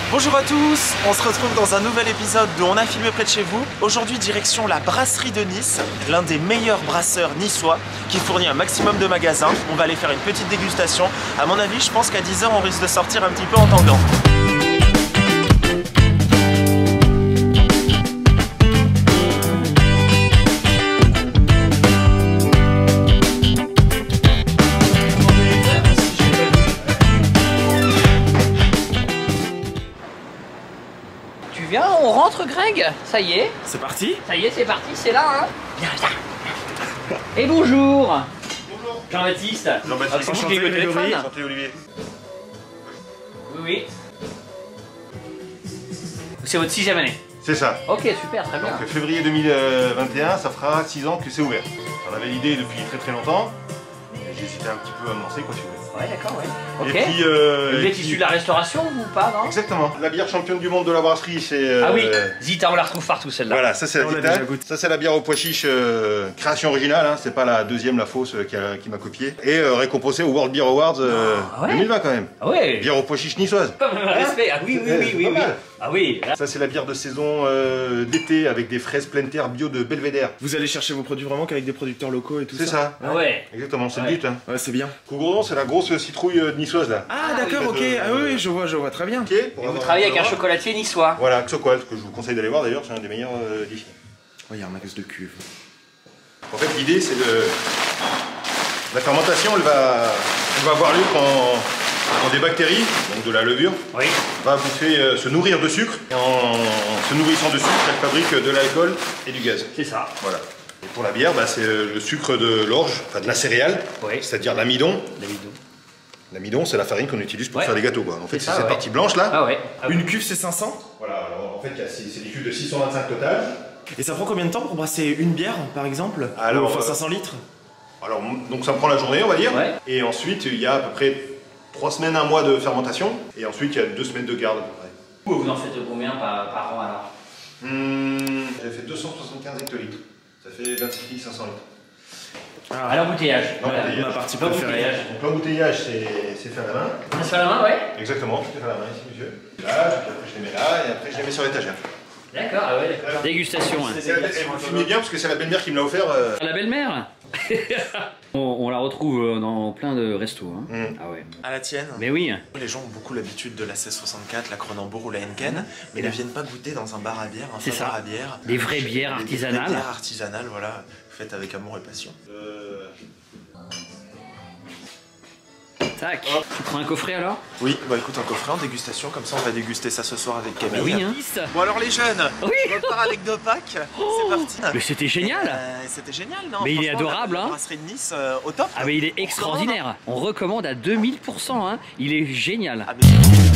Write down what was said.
Bonjour à tous, on se retrouve dans un nouvel épisode de On a filmé près de chez vous. Aujourd'hui direction la brasserie de Nice, l'un des meilleurs brasseurs niçois qui fournit un maximum de magasins. On va aller faire une petite dégustation. À mon avis, je pense qu'à 10 h on risque de sortir un petit peu en tangant. Viens, on rentre Greg. Ça y est. C'est parti? Ça y est, c'est parti, c'est là hein. Viens, viens. Et bonjour. Bonjour. Jean-Baptiste. Jean-Baptiste. Enchanté, Grégory. Enchanté Olivier. Oui, oui. C'est votre 6e année? C'est ça. Ok, super, très bien. Donc février 2021, ça fera 6 ans que c'est ouvert. On avait l'idée depuis très longtemps. J'hésitais un petit peu à me lancer, quoi, si vous voulez. Ouais, d'accord, ouais. Ok. Et puis, vous êtes issu de la restauration, vous ou pas, non? Exactement. La bière championne du monde de la brasserie, c'est... Ah oui, Zita, on la retrouve partout celle-là. Voilà, ça c'est la Zita. Ça c'est la bière au pois chiche, création originale, hein. C'est pas la deuxième, la fausse, qui m'a copié. Et récompensée au World Beer Awards Ah ouais 2020 quand même. Ah ouais. Bière au pois chiche niçoise. Respect, ah oui, oui, oui, oui, oui. Ah oui. Ça c'est la bière de saison d'été avec des fraises pleine terre bio de Belvédère. Vous allez chercher vos produits vraiment qu'avec des producteurs locaux et tout ça? C'est ça. Ah ouais. Exactement, c'est Ouais. le but. Hein. Ouais, c'est bien. Cougourdon, c'est la grosse citrouille niçoise là. Ah d'accord, ok. Ah oui, je vois très bien. Ok. Et vous travaillez avec un chocolatier niçois. Voilà, Xoqual, que je vous conseille d'aller voir d'ailleurs, c'est un des meilleurs d'ici. Oh, il y a un magasin de cuve. En fait, l'idée c'est de... La fermentation, elle va avoir lieu quand des bactéries, donc de la levure, Oui. va bouffer, se nourrir de sucre. Et en se nourrissant de sucre, elle fabrique de l'alcool et du gaz. C'est ça. Voilà. Et pour la bière, bah, c'est le sucre de l'orge, enfin de la céréale, Oui. c'est-à-dire l'amidon. Davidou. L'amidon, c'est la farine qu'on utilise pour Ouais. faire des gâteaux, quoi. En fait, C'est c'est ça, cette ouais. partie blanche là. Ah ouais. Ah oui. Une cuve c'est 500? Voilà, alors en fait, c'est des cuves de 625 total. Et ça prend combien de temps pour brasser une bière par exemple? Alors, Enfin 500 litres? Alors, donc ça me prend la journée, on va dire. Ouais. Et ensuite, il y a à peu près 3 semaines, 1 mois de fermentation. Et ensuite, il y a 2 semaines de garde à peu près. Vous en faites combien par an alors? J'ai fait 275 hectolitres. Ça fait 26 500 litres. À l'embouteillage. L'embouteillage. Ma partie L'embouteillage. préférée. Donc l'embouteillage, c'est fait à la main. Ça se fait à la main, ouais. Exactement, c'est fait à la main ici, monsieur. Là, puis après je les mets là, et après je les mets sur l'étagère. D'accord, ah ouais, d'accord. Dégustation. Hein. Vous filmez bien parce que c'est la belle-mère qui me l'a offert. La belle-mère on la retrouve dans plein de restos. Hein. Ah ouais. À la tienne? Mais oui. Les gens ont beaucoup l'habitude de la 1664, la Kronenbourg ou la Henken, mais ils ne viennent pas goûter dans un bar à bière, un C'est vrai ça. bar à bière. Des vraies bières Des artisanales. vraies bières artisanales, voilà, faites avec amour et passion. Tac. Tu prends un coffret alors? Oui, bah écoute, un coffret en dégustation, comme ça on va déguster ça ce soir avec Camille. Oui, hein. Bon alors les jeunes, Oui. on repart avec 2 packs, c'est parti. Mais c'était génial. C'était génial, non? Mais il est Franchement, adorable, la hein. brasserie de Nice au top. Ah mais il est extraordinaire. On recommande à 2000%. Hein. Il est génial. Ah, mais